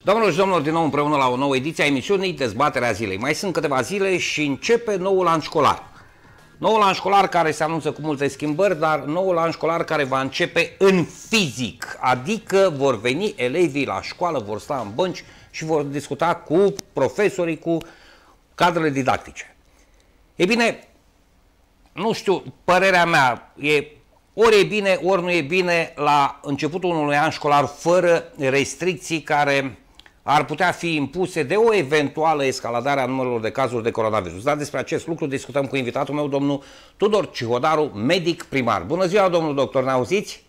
Doamnelor și domnilor, din nou împreună la o nouă ediție a emisiunii Dezbaterea Zilei. Mai sunt câteva zile și începe noul an școlar. Noul an școlar care se anunță cu multe schimbări, dar noul an școlar care va începe în fizic. Adică vor veni elevii la școală, vor sta în bănci și vor discuta cu profesorii, cu cadrele didactice. Ei bine, nu știu, părerea mea e ori e bine, ori nu e bine la începutul unui an școlar fără restricții care ar putea fi impuse de o eventuală escaladare a numărului de cazuri de coronavirus. Dar despre acest lucru discutăm cu invitatul meu, domnul Tudor Cihodaru, medic primar. Bună ziua, domnul doctor, ne auziți?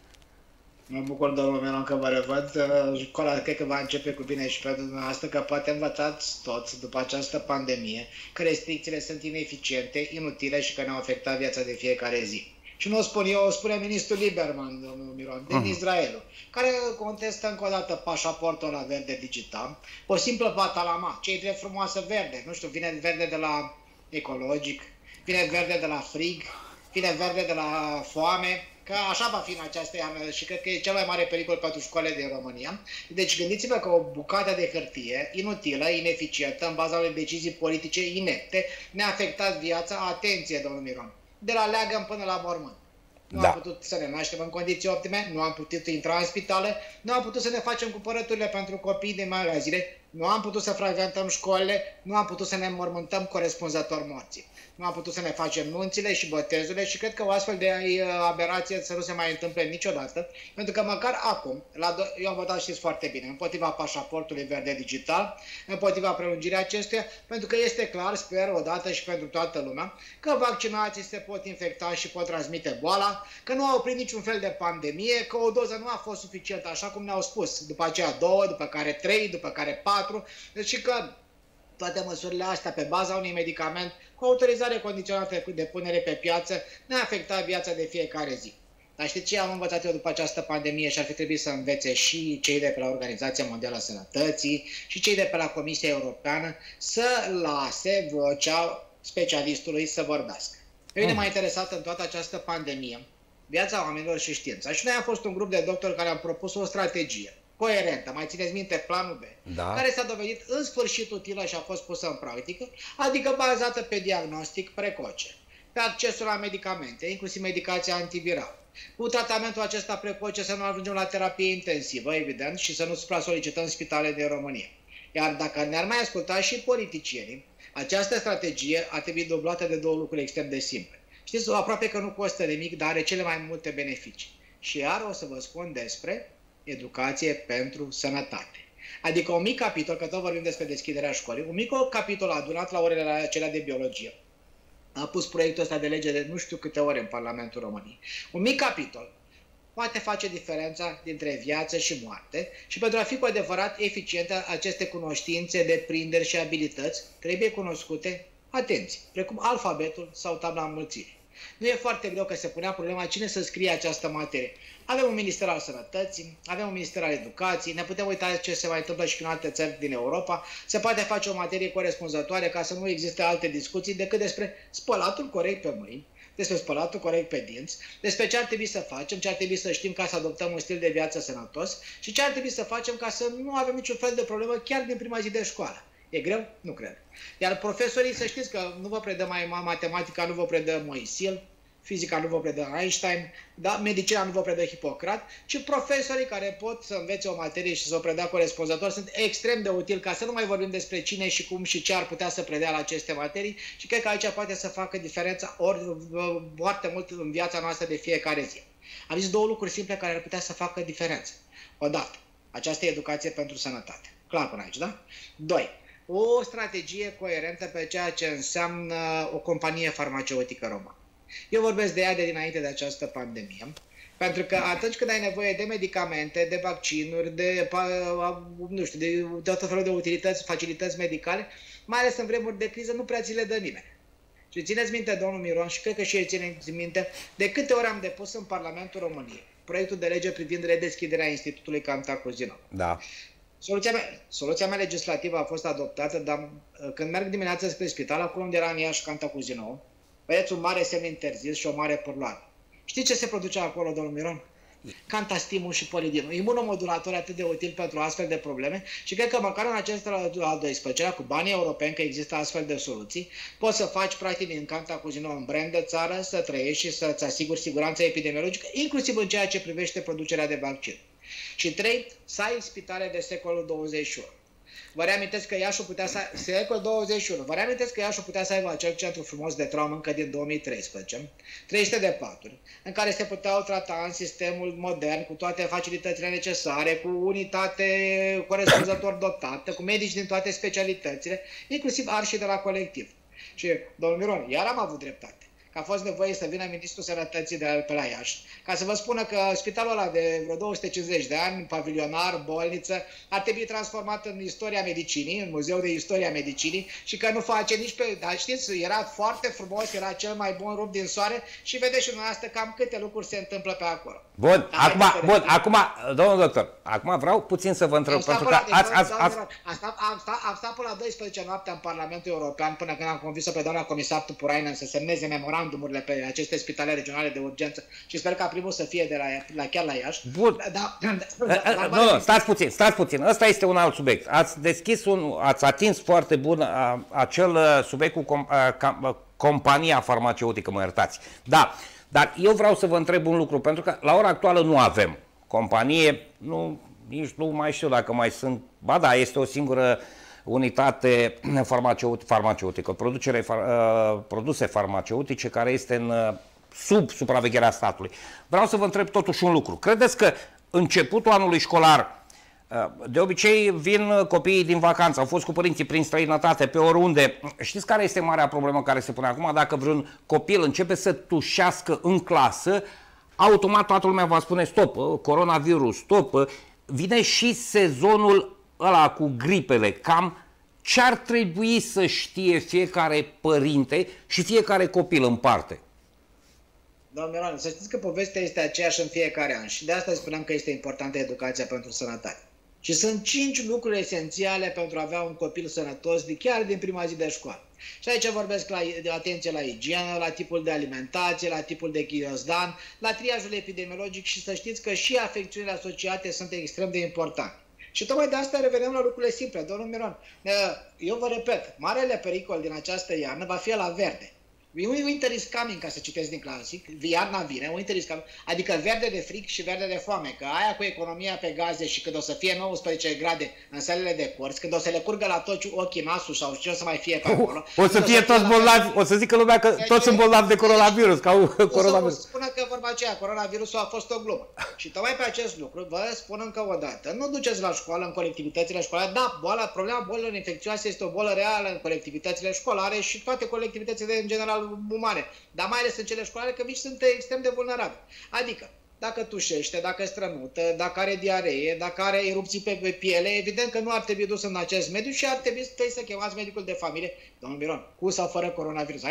Mă bucur, domnul Milan, că vă revăd. Școala cred că va începe cu bine și pentru dumneavoastră, că poate învățați toți după această pandemie că restricțiile sunt ineficiente, inutile și că ne-au afectat viața de fiecare zi. Și nu o spun eu, o spune ministrul Lieberman, domnul Miron, din Israel, care contestă încă o dată pașaportul la verde digital, o simplă patalama, ce-i drept frumoasă verde, nu știu, vine verde de la ecologic, vine verde de la frig, vine verde de la foame, că așa va fi în această iarnă și cred că e cel mai mare pericol pentru școlile din România. Deci gândiți-vă că o bucată de hârtie inutilă, ineficientă, în baza unei decizii politice inepte, ne-a afectat viața, atenție, domnul Miron, de la leagăn până la mormânt. Nu am putut să ne naștem în condiții optime, nu am putut intra în spitale, nu am putut să ne facem cumpărăturile pentru copii din magazine, nu am putut să frecventăm școlile, nu am putut să ne înmormântăm corespunzător morții. Nu am putut să ne facem nunțile și botezurile și cred că o astfel de aberație să nu se mai întâmple niciodată, pentru că măcar acum, eu am votat, știți foarte bine, împotriva pașaportului verde digital, împotriva prelungirii acestuia, pentru că este clar, sper odată și pentru toată lumea, că vaccinații se pot infecta și pot transmite boala, că nu au oprit niciun fel de pandemie, că o doză nu a fost suficientă, așa cum ne-au spus, după aceea 2, după care 3, după care 4, deci că toate măsurile astea pe baza unui medicament cu autorizare condiționată de punere pe piață ne-a afectat viața de fiecare zi. Dar știți ce am învățat eu după această pandemie și ar fi trebuit să învețe și cei de pe la Organizația Mondială a Sănătății și cei de pe la Comisia Europeană să lase vocea specialistului să vorbească. Pe mine m-a interesat în toată această pandemie viața oamenilor și știința. Și noi am fost un grup de doctori care am propus o strategie coerentă, mai țineți minte, planul B, care s-a dovedit în sfârșit utilă și a fost pusă în practică, adică bazată pe diagnostic precoce, pe accesul la medicamente, inclusiv medicația antivirală. Cu tratamentul acesta precoce să nu ajungem la terapie intensivă, evident, și să nu supra-solicităm spitale din România. Iar dacă ne-ar mai asculta și politicienii, această strategie ar trebui dublată de două lucruri extrem de simple. Știți, aproape că nu costă nimic, dar are cele mai multe beneficii. Și iar o să vă spun despre educație pentru sănătate. Adică un mic capitol, că tot vorbim despre deschiderea școlii, un mic capitol adunat la orele acelea de biologie. A pus proiectul ăsta de lege de nu știu câte ore în Parlamentul României. Un mic capitol poate face diferența dintre viață și moarte și pentru a fi cu adevărat eficientă, aceste cunoștințe, deprinderi și abilități trebuie cunoscute, atenție, precum alfabetul sau tabla înmulțirii. Nu e foarte greu că se punea problema cine să scrie această materie. Avem un minister al sănătății, avem un minister al educației, ne putem uita ce se mai întâmplă și în alte țări din Europa. Se poate face o materie corespunzătoare ca să nu existe alte discuții decât despre spălatul corect pe mâini, despre spălatul corect pe dinți, despre ce ar trebui să facem, ce ar trebui să știm ca să adoptăm un stil de viață sănătos și ce ar trebui să facem ca să nu avem niciun fel de problemă chiar din prima zi de școală. E greu? Nu cred. Iar profesorii, să știți că nu vă predă mai matematica, nu vă predă Moisil, fizica nu vă predă Einstein, da? Medicina nu vă predă Hipocrat, ci profesorii care pot să învețe o materie și să o predea corespunzător sunt extrem de utili, ca să nu mai vorbim despre cine și cum și ce ar putea să predea la aceste materii și cred că aici poate să facă diferența foarte mult în viața noastră de fiecare zi. Am zis două lucruri simple care ar putea să facă diferență. Odată, această educație pentru sănătate. Clar până aici, da? Doi, o strategie coerentă pe ceea ce înseamnă o companie farmaceutică română. Eu vorbesc de ea de dinainte de această pandemie, pentru că atunci când ai nevoie de medicamente, de vaccinuri, nu știu, de tot felul de utilități, facilități medicale, mai ales în vremuri de criză, nu prea ți le dă nimeni. Și țineți minte, domnul Miron, și cred că și el țineți minte, de câte ori am depus în Parlamentul României proiectul de lege privind redeschiderea Institutului Cantacuzino. Da. Soluția mea legislativă a fost adoptată, dar când merg dimineața spre spital, acolo unde era în Iași Cantacuzino, vedeți un mare semn interzis și o mare poluare. Știți ce se produce acolo, domnul Miron? Cantastimul și polidinul, imunomodulatori atât de utili pentru astfel de probleme și cred că măcar în acest al 12-lea, cu banii europeni, că există astfel de soluții, poți să faci practic din cantacuzino un brand de țară, să trăiești și să-ți asiguri siguranța epidemiologică, inclusiv în ceea ce privește producerea de vaccin. Și 3, să ai spitale de secolul 21. Vă reamintesc că Iașul putea să secolul 21. Vă reamintesc că Iașul putea să aibă acel centru frumos de traumă încă din 2013, 300 de paturi, în care se puteau trata în sistemul modern, cu toate facilitățile necesare, cu unitate corespunzător dotată, cu medici din toate specialitățile, inclusiv arșii de la colectiv. Și, domnul Miron, iar am avut dreptate, că a fost nevoie să vină Ministrul Sănătății pe la Iași, ca să vă spună că spitalul ăla de vreo 250 de ani, pavilionar, bolniță, ar trebui transformat în istoria medicinii, în Muzeul de Istoria Medicinii și că nu face nici pe... Dar știți, era foarte frumos, era cel mai bun rup din soare și vedeți și dumneavoastră cam câte lucruri se întâmplă pe acolo. Bun, acum, domnul doctor, acum vreau puțin să vă întreb, pentru că am stat până la 12 noaptea în Parlamentul European, până când am convins-o pe doamna comisar Tupurainen să semneze memorandumurile pe aceste spitale regionale de urgență și sper ca primul să fie de chiar la Iași. Bun. Nu, stați puțin. Ăsta este un alt subiect. Ați atins foarte bun acel subiect cu compania farmaceutică, mă iertați. Da, dar eu vreau să vă întreb un lucru, pentru că la ora actuală nu avem companie, nici nu mai știu dacă mai sunt, ba da, este o singură unitate farmaceutică, produse farmaceutice care este sub supravegherea statului. Vreau să vă întreb totuși un lucru. Credeți că începutul anului școlar, de obicei vin copiii din vacanță, au fost cu părinții prin străinătate, pe oriunde. Știți care este marea problemă care se pune acum? Dacă vreun copil începe să tușească în clasă, automat toată lumea va spune stop, coronavirus, stop. Vine și sezonul ăla cu gripele. Cam ce ar trebui să știe fiecare părinte și fiecare copil în parte? Domnul Miron, să știți că povestea este aceeași în fiecare an și de asta spuneam că este importantă educația pentru sănătate. Și sunt 5 lucruri esențiale pentru a avea un copil sănătos chiar din prima zi de școală. Și aici vorbesc de atenție la igienă, la tipul de alimentație, la tipul de ghiozdan, la triajul epidemiologic și să știți că și afecțiunile asociate sunt extrem de importante. Și tocmai de asta revenim la lucrurile simple, domnul Miron. Eu vă repet, marele pericol din această iarnă va fi la verde. Winter is coming, ca să citesc din clasic, iarna vine, winter is coming, adică verde de fric și verde de foame, că aia cu economia pe gaze și când o să fie 19 grade în salele de curs, când o să le curgă la toți ochii, nasul sau ce o să mai fie pe acolo. O să fie toți bolnavi, o să zică lumea că toți sunt bolnavi de coronavirus, ca coronavirus. O să spună că vorba aceea, coronavirusul a fost o glumă. Și tocmai pe acest lucru vă spun încă o dată, nu duceți la școală în colectivitățile școlare, da, problema bolilor infecțioase este o bolă reală în colectivitățile școlare și toate colectivitățile în general umane, dar mai ales în cele școlare, că mici sunt extrem de vulnerabili. Adică, dacă tușește, dacă strănută, dacă are diaree, dacă are erupții pe piele, evident că nu ar trebui dus în acest mediu și ar trebui să chemați medicul de familie, domnul Miron, cu sau fără coronavirus.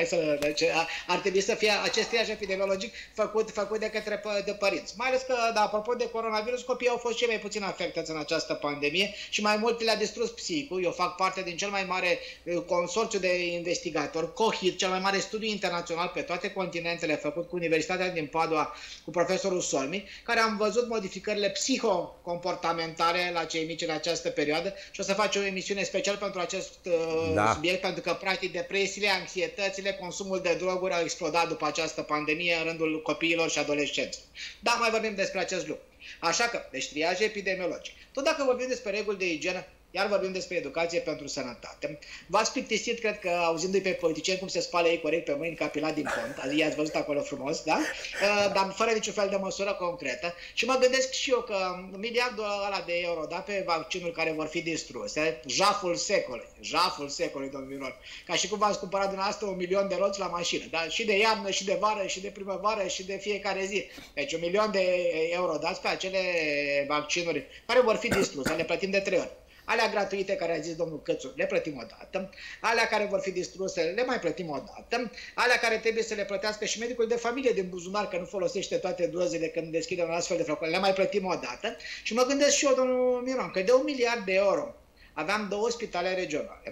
Ar trebui să fie acest triaj epidemiologic făcut de către părinți. Mai ales că, da, apropo de coronavirus, copiii au fost cei mai puțin afectați în această pandemie și mai mult le-a distrus psihicul. Eu fac parte din cel mai mare consorțiu de investigatori, COHIT, cel mai mare studiu internațional pe toate continentele, făcut cu Universitatea din Padua, cu profesorul Solmi, care am văzut modificările psihocomportamentale la cei mici în această perioadă și o să facem o emisiune special pentru acest subiect, pentru că, practic, depresiile, anxietățile, consumul de droguri au explodat după această pandemie în rândul copiilor și adolescenților. Da, mai vorbim despre acest lucru. Așa că, deci triaj epidemiologic. Tot dacă vorbim despre reguli de igienă, iar vorbim despre educație pentru sănătate. V-ați plictisit, cred că, auzindu-i pe politicieni cum se spală ei corect pe mâini capilat din pont. I-ați văzut acolo frumos, da? Dar fără niciun fel de măsură concretă. Și mă gândesc și eu că miliardul ăla de euro, da, pe vaccinuri care vor fi distruse, jaful secolului, domnul Miron. Ca și cum v-ați cumpărat dumneavoastră 1 milion de roți la mașină, da? Și de iarnă, și de vară, și de primăvară, și de fiecare zi. Deci 1 milion de euro dați pe acele vaccinuri care vor fi distruse, le plătim de 3 ori. Alea gratuite, care a zis domnul Cățu, le plătim o dată. Alea care vor fi distruse, le mai plătim o dată. Alea care trebuie să le plătească și medicul de familie din buzunar, că nu folosește toate dozele când deschide un astfel de flacon, le mai plătim o dată. Și mă gândesc și eu, domnul Miron, că de 1 miliard de euro aveam 2 spitale regionale,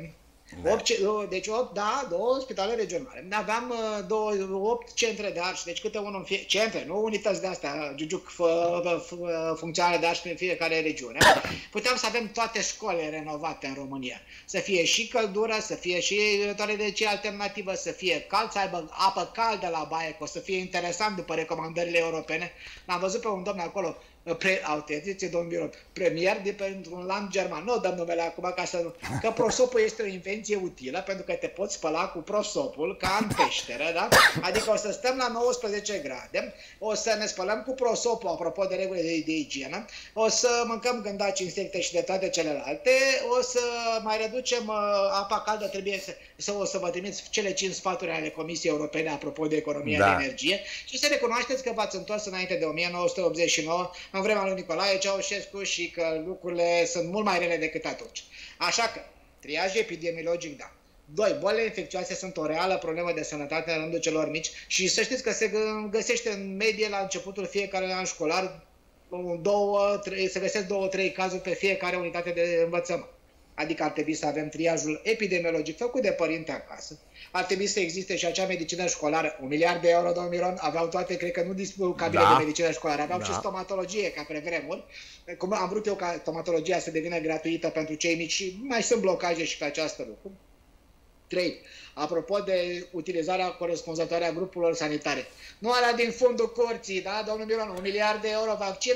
Deci 8, da, 2 spitale regionale. Aveam 8 centre de arș, deci câte unul în fiecare centre, nu unități de astea, funcționale de arș în fiecare regiune. Puteam să avem toate școlile renovate în România. Să fie și căldură, să fie și toaletă alternativă, să fie cald, să aibă apă caldă la baie, că o să fie interesant după recomandările europene. L-am văzut pe un domn acolo, domnul Miron, premier pentru un land german. Nu dăm numele acum că prosopul este o invenție utilă pentru că te poți spăla cu prosopul ca în peșteră, da? Adică o să stăm la 19 grade, o să ne spălăm cu prosopul, apropo de regulile de igienă, o să mâncăm gândaci, insecte și de toate celelalte, o să mai reducem apa caldă, trebuie o să vă trimiți cele 5 sfaturi ale Comisiei Europene apropo de economia de energie și să recunoașteți că v-ați întors înainte de 1989 în vremea lui Nicolae Ceaușescu și că lucrurile sunt mult mai rele decât atunci. Așa că, triaj epidemiologic, da. 2. Bolile infecțioase sunt o reală problemă de sănătate în rândul celor mici și să știți că se găsește în medie la începutul fiecare an școlar se găsesc 2-3 cazuri pe fiecare unitate de învățământ. Adică ar trebui să avem triajul epidemiologic făcut de părinte acasă. Ar trebui să existe și acea medicină școlară. 1 miliard de euro, domnul Miron, aveau toate, cred că nu dispun cabine de medicină școlară, aveau și stomatologie, ca pe vremuri. Cum am vrut eu ca stomatologia să devină gratuită pentru cei mici și mai sunt blocaje și pe această lucru. 3. Apropo de utilizarea corespunzătoare a grupurilor sanitare. Nu alea din fundul curții, da, domnul Miron, 1 miliard de euro vaccin.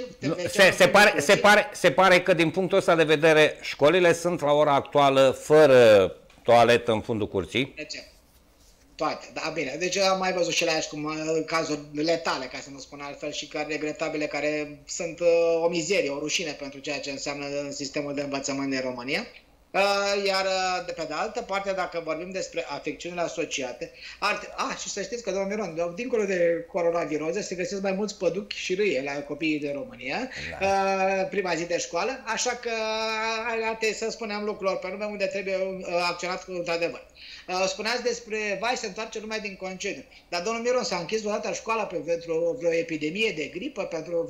Se pare că din punctul ăsta de vedere școlile sunt la ora actuală fără toaletă în fundul curții. De ce? Toate, da, bine. Deci am mai văzut și la aici cum cazuri letale, ca să nu spun altfel, și regretabile, care sunt o mizerie, o rușine pentru ceea ce înseamnă sistemul de învățământ din România. Iar de pe de altă parte, dacă vorbim despre afecțiunile asociate, și să știți că, domnul Miron, dincolo de coronaviroze, se găsesc mai mulți păduchi și râie la copiii din România, prima zi de școală, așa că să spunem lucrurilor pe nume unde trebuie acționat într-adevăr. Spuneați despre, se întoarce lumea din concediu. Dar, domnul Miron, s-a închis vreodată școala pentru vreo epidemie de gripă,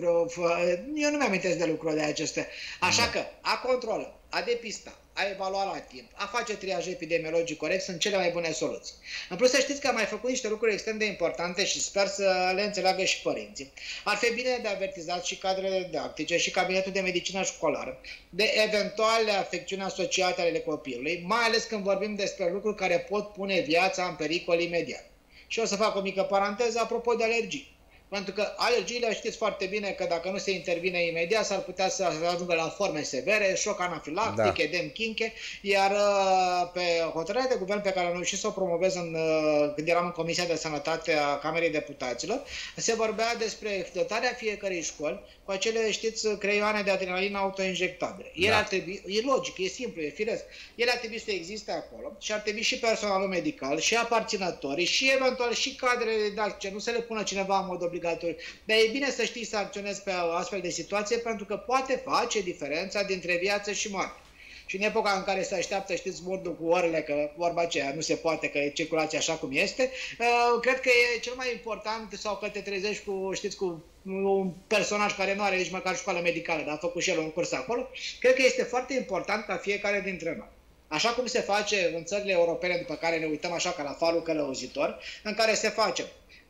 eu nu mi-amintesc de lucrurile acestea. Așa că, a controla, a depista, a evalua la timp, a face triaj epidemiologic corect sunt cele mai bune soluții. În plus, să știți că am mai făcut niște lucruri extrem de importante și sper să le înțeleagă și părinții. Ar fi bine de avertizat și cadrele didactice și cabinetul de medicină școlară de eventuale afecțiuni asociate ale copilului, mai ales când vorbim despre lucruri care pot pune viața în pericol imediat. Și o să fac o mică paranteză apropo de alergii. Pentru că alergiile, știți foarte bine că dacă nu se intervine imediat, s-ar putea să ajungă la forme severe, șoc anafilactic, edem chinche, iar pe hotărârea de guvern pe care am reușit să o promovez când eram în Comisia de Sănătate a Camerei Deputaților, se vorbea despre dotarea fiecărei școli cu acele, știți, creioane de adrenalină autoinjectabile. Ele ar trebui, e logic, e simplu, e firesc, ele ar trebui să existe acolo și ar trebui și personalul medical, și aparținătorii, și eventual și cadrele didactice, nu să le pună cineva în mod obligatoriu. Dar e bine să știi să acționezi pe o astfel de situație pentru că poate face diferența dintre viață și moarte. Și în epoca în care se așteaptă, știți, murdul cu orele, că vorba aceea nu se poate, că e circulația așa cum este, cred că e cel mai important, sau că te trezești cu, știți, cu un personaj care nu are nici măcar școală medicală, dar a făcut și el un curs acolo, cred că este foarte important ca fiecare dintre noi. Așa cum se face în țările europene, după care ne uităm așa ca la falul călăuzitor, în care se face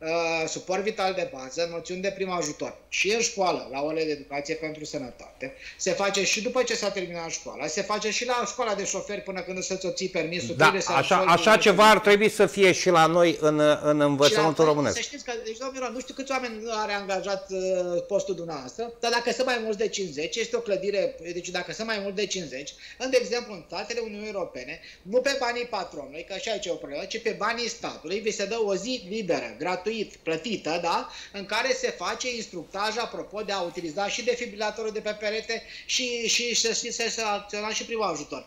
suport vital de bază, noțiuni de prim ajutor și în școală, la orele de educație pentru sănătate, se face și după ce s-a terminat școala, se face și la școala de șoferi până când să-ți obții permisul. Da, așa ceva ar trebui să fie și la noi în învățământul românesc. Să știți că, deci, domnul Miron, nu știu câți oameni are angajat postul dumneavoastră, dar dacă sunt mai mulți de 50, este o clădire, deci dacă sunt mai mulți de 50, de exemplu, în statele Uniunii Europene, nu pe banii patronului, că așa aici e o problemă, ci pe banii statului, vi se dă o zi liberă, gratuit, plătită, da, în care se face instructaj apropo de a utiliza și defibrilatorul de pe perete și să acționa și primul ajutor.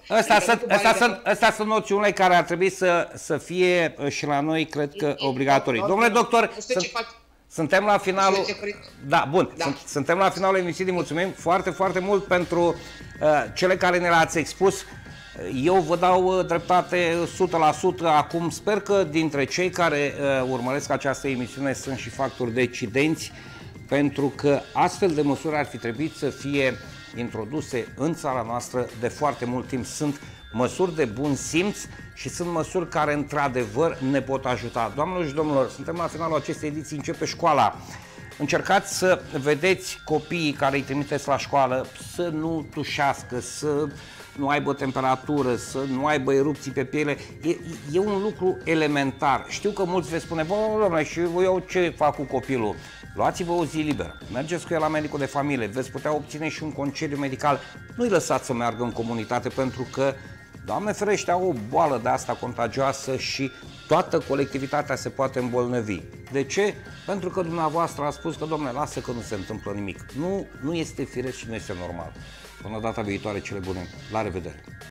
Astea sunt noțiunile care ar trebui să fie și la noi, cred că, obligatorii. Domnule doctor, suntem la finalul... Da, bun. Da. Suntem la finalul emisiunii. Mulțumim foarte, foarte mult pentru cele care ne le-ați expus. Eu vă dau dreptate 100%. Acum sper că dintre cei care urmăresc această emisiune sunt și factori decidenți, pentru că astfel de măsuri ar fi trebuit să fie introduse în țara noastră de foarte mult timp. Sunt măsuri de bun simț și sunt măsuri care într-adevăr ne pot ajuta. Doamnelor și domnilor, suntem la finalul acestei ediții, începe școala. Încercați să vedeți copiii care îi trimiteți la școală să nu tușească, să nu aibă temperatură, să nu aibă erupții pe piele. E un lucru elementar. Știu că mulți veți spune, bă, domnule, și eu ce fac cu copilul? Luați-vă o zi liberă, mergeți cu el la medicul de familie, veți putea obține și un concediu medical. Nu-i lăsați să meargă în comunitate, pentru că, Doamne ferește, au o boală de asta contagioasă și toată colectivitatea se poate îmbolnăvi. De ce? Pentru că dumneavoastră a spus că, domnule, lasă că nu se întâmplă nimic. Nu este firesc și nu este normal. Până data viitoare, cele bune. La revedere!